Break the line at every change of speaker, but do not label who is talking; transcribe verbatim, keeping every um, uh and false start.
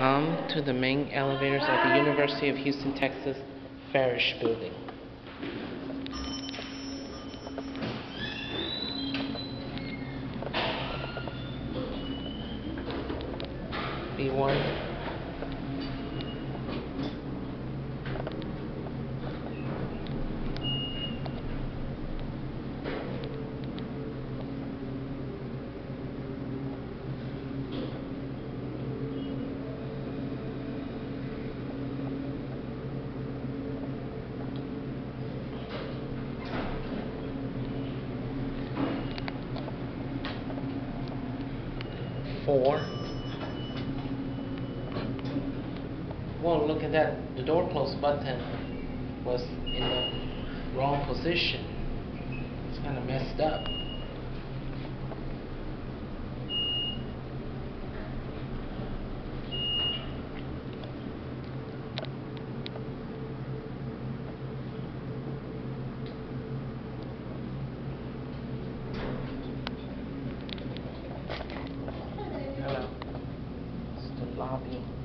Come to the main elevators at the University of Houston, Texas Farish building. B one. Four. Well, look at that. The door close button was in the wrong position. It's kind of messed up. Hello. It's the lobby.